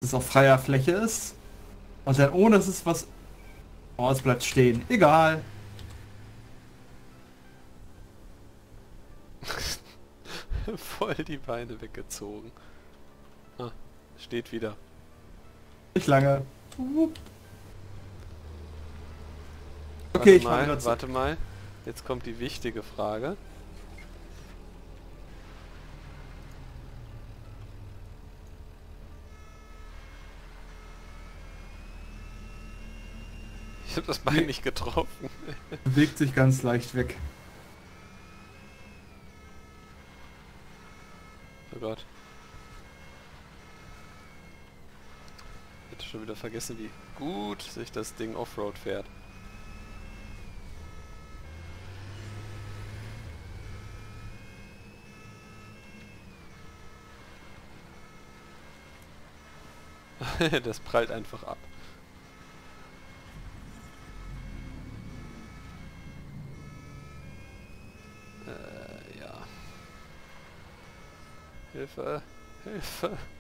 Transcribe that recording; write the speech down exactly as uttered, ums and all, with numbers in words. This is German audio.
es auf freier Fläche ist. Und dann ohne dass es was... Oh, es bleibt stehen. Egal. Voll die Beine weggezogen. Ah, steht wieder. Nicht lange. Okay, Warte ich fahr wieder mal, zurück. warte mal. Jetzt kommt die wichtige Frage. Ich habe das Bein Nee. nicht getroffen. Bewegt sich ganz leicht weg. Oh Gott. Ich hätte schon wieder vergessen, wie gut sich das Ding Offroad fährt. Das prallt einfach ab. Äh, ja. Hilfe, Hilfe.